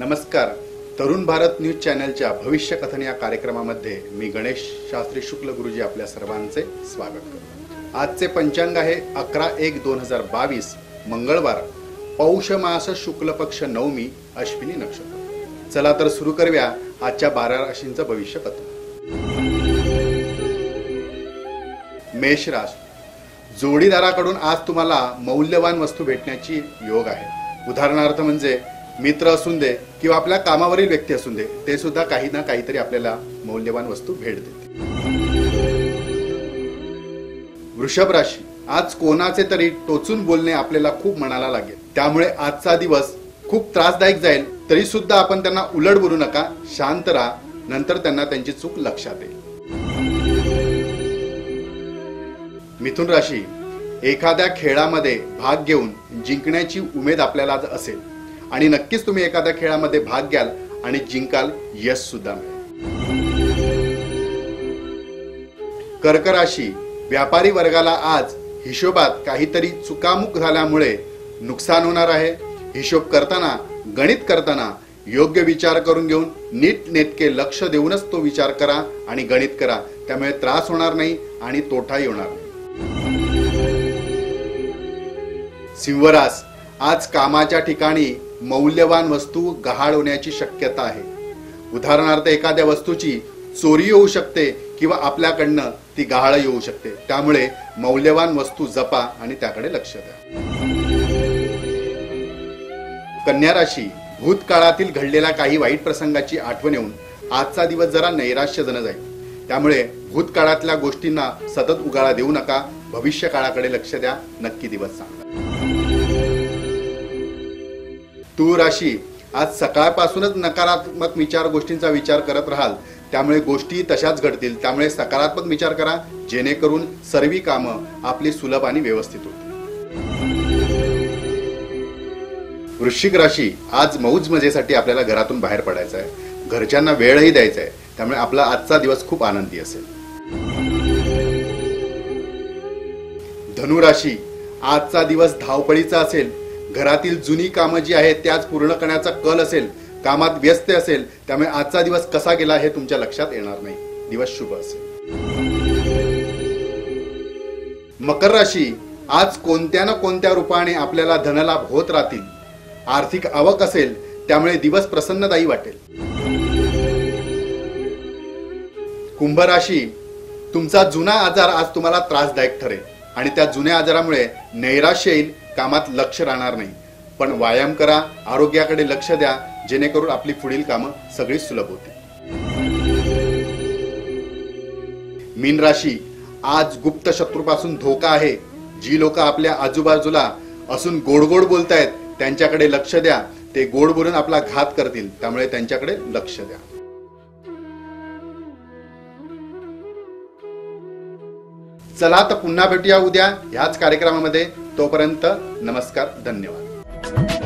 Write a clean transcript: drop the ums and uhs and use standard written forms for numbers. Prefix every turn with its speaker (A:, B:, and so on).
A: नमस्कार. तरुण भारत न्यूज चॅनलच्या भविष्य कथन या कार्यक्रमामध्ये मी गणेश शास्त्री शुक्ल गुरुजी आपल्या सर्वांचे स्वागत करतो. आजचे पंचांग आहे 11/1/2022 मंगळवार, पौष मास शुक्ल पक्ष नवमी, अश्विनी नक्षत्र. चला तर सुरू करूया आजच्या 12 राशींचं भविष्य कथन. मेष राशी. जोडीदाराकडून आज तुम्हाला मौल्यवान वस्तू भेटण्याची योग आहे. उदाहरणार्थ म्हणजे मित्र असून दे किंवा आपल्या कामावरील व्यक्ती असून दे, ते सुद्धा काही ना काहीतरी आपल्याला मौल्यवान वस्तू भेट देते. वृषभ राशी. आज कोणाचे तरी टोचून बोलणे आपल्याला खूप मनाला लागेल, त्यामुळे आजचा दिवस खूप त्रासदायक जाईल. तरी सुद्धा आपण त्यांना उलट बोलू नका, शांत राहा, नंतर त्यांना त्यांची चूक लक्षात येईल. मिथुन राशी. एखाद्या खेळामध्ये भाग घेऊन जिंकण्याची उमेद आपल्याला असेल आणि नक्कीच तुम्ही एखाद्या खेळामध्ये भाग घ्याल आणि जिंकाल, यश सुद्धा मिळेल. कर्क राशी. व्यापारी वर्गाला आज हिशोबात काहीतरी चुकामुक झाल्यामुळे नुकसान होणार आहे. हिशोब करताना, गणित करताना योग्य विचार करून घेऊन नीट नेटके लक्ष देऊनच तो विचार करा आणि गणित करा, त्यामुळे त्रास होणार नाही आणि तोटाही होणार नाही. सिंहरास. आज कामाच्या ठिकाणी मौल्यवान वस्तू गहाळ होण्याची शक्यता आहे. उदाहरणार्थ एखाद्या वस्तूची चोरी होऊ शकते किंवा आपल्याकडनं ती गहाळ येऊ शकते, त्यामुळे मौल्यवान वस्तू जपा आणि त्याकडे लक्ष द्या. कन्या राशी. भूतकाळातील घडलेल्या काही वाईट प्रसंगाची आठवण येऊन आजचा दिवस जरा नैराश्यजनक जाईल, त्यामुळे भूतकाळातल्या गोष्टींना सतत उगाळा देऊ नका. भविष्य काळाकडे लक्ष द्या, नक्की दिवस चांगला. तुळ राशी. आज सकाळपासूनच नकारात्मक गोष्टींचा विचार करत राहाल, त्यामुळे गोष्टी तशाच घडतील. त्यामुळे सकारात्मक विचार करा, जेणेकरून सर्व कामं आपली सुलभ आणि व्यवस्थित होतील. वृश्चिक राशी. आज मौज मजेसाठी आपल्याला घरातून बाहेर पडायचं आहे, घरच्यांना वेळही द्यायचा आहे, त्यामुळे आपला आजचा दिवस खूप आनंदी असेल. धनु राशी. आजचा दिवस धावपळीचा असेल. घरातील जुनी कामं जी आहेत त्याच पूर्ण करण्याचा कल असेल, कामात व्यस्त असेल, त्यामुळे आजचा दिवस कसा गेला हे तुमच्या लक्षात येणार नाही. दिवस शुभ असेल. मकर राशी. आज कोणत्या ना कोणत्या रूपाने आपल्याला धनलाभ होत राहतील. आर्थिक आवक असेल, त्यामुळे दिवस प्रसन्नदायी वाटेल. कुंभ राशी. तुमचा जुना आजार आज तुम्हाला त्रासदायक ठरेल आणि त्या जुन्या आजारामुळे नैराश्य येईल, कामात लक्ष राहणार नाही. पण व्यायाम करा, आरोग्याकडे लक्ष द्या, जेणेकरून आपली पुढील कामं सगळी सुलभ होतील. मीन राशी. आज गुप्त शत्रूपासून धोका आहे. जी लोक आपल्या आजूबाजूला असून गोड गोड बोलतायत त्यांच्याकडे लक्ष द्या. ते गोड बोलून आपला घात करतील, त्यामुळे त्यांच्याकडे लक्ष द्या. चला तर पुन्हा भेटूया उद्या ह्याच कार्यक्रमामध्ये. तोपर्यंत नमस्कार, धन्यवाद.